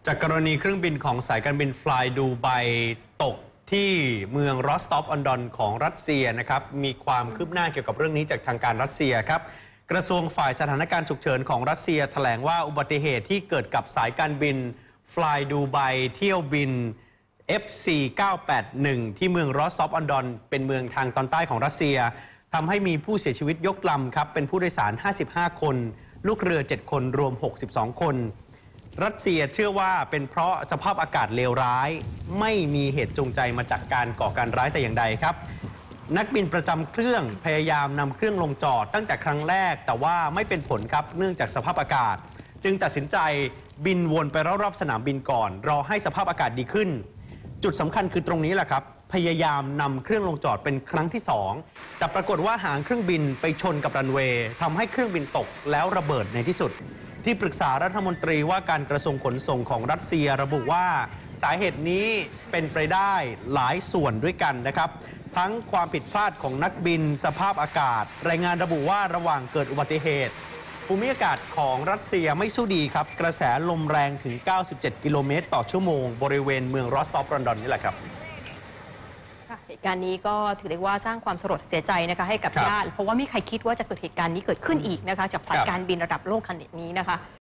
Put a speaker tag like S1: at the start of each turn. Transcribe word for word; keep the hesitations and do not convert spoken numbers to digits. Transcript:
S1: จากกรณีเครื่องบินของสายการบินฟลายดูไบตกที่เมืองรอสตอฟออนดอนของรัสเซียนะครับมีความคืบหน้าเกี่ยวกับเรื่องนี้จากทางการรัสเซียครับกระทรวงฝ่ายสถานการณ์ฉุกเฉินของรัสเซียแถลงว่าอุบัติเหตุที่เกิดกับสายการบินฟลายดูไบเที่ยวบิน เอฟ ซี เก้า แปด หนึ่ง ที่เมืองรอสตอฟออนดอนเป็นเมืองทางตอนใต้ของรัสเซียทำให้มีผู้เสียชีวิตยกลำครับเป็นผู้โดยสารห้าสิบห้าคนลูกเรือเจ็ดคนรวมหกสิบสองคนรัสเซียเชื่อว่าเป็นเพราะสภาพอากาศเลวร้ายไม่มีเหตุจูงใจมาจากการก่อการร้ายแต่อย่างใดครับนักบินประจำเครื่องพยายามนำเครื่องลงจอดตั้งแต่ครั้งแรกแต่ว่าไม่เป็นผลครับเนื่องจากสภาพอากาศจึงตัดสินใจบินวนไปรอบๆสนามบินก่อนรอให้สภาพอากาศดีขึ้นจุดสำคัญคือตรงนี้แหละครับพยายามนำเครื่องลงจอดเป็นครั้งที่สองแต่ปรากฏว่าหางเครื่องบินไปชนกับรันเวย์ทำให้เครื่องบินตกแล้วระเบิดในที่สุดที่ปรึกษารัฐมนตรีว่าการกระทรวงขนส่งของรัสเซียระบุว่าสาเหตุนี้เป็นไปได้หลายส่วนด้วยกันนะครับทั้งความผิดพลาดของนักบินสภาพอากาศรายงานระบุว่าระหว่างเกิดอุบัติเหตุภูมิอากาศของรัสเซียไม่สู้ดีครับกระแสลมแรงถึงเก้าสิบเจ็ดกิโลเมตรต่อชั่วโมงบริเวณเมืองรอสตอฟออนดอนนี่แหละครับ
S2: เหตุการณ์นี้ก็ถือได้ว่าสร้างความสลดเสียใจนะคะให้กับญาติเพราะว่าไม่มีใครคิดว่าจะเกิดเหตุการณ์นี้เกิดขึ้นอีกนะคะจากสายการบินระดับโลกขนาดนี้นะคะ